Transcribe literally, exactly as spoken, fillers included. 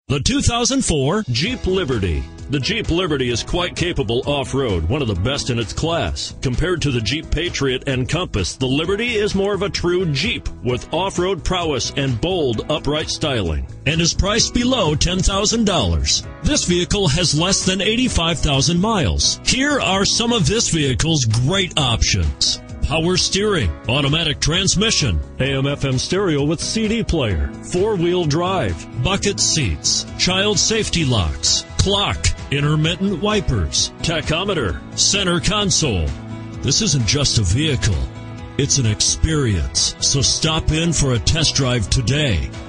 The two thousand four Jeep Liberty. The Jeep Liberty is quite capable off-road, one of the best in its class. Compared to the Jeep Patriot and Compass, the Liberty is more of a true Jeep with off-road prowess and bold, upright styling, and is priced below ten thousand dollars. This vehicle has less than eighty-five thousand miles. Here are some of this vehicle's great options: power steering, automatic transmission, A M F M stereo with C D player, four-wheel drive, bucket seats, child safety locks, clock, intermittent wipers, tachometer, center console. This isn't just a vehicle, it's an experience. So stop in for a test drive today.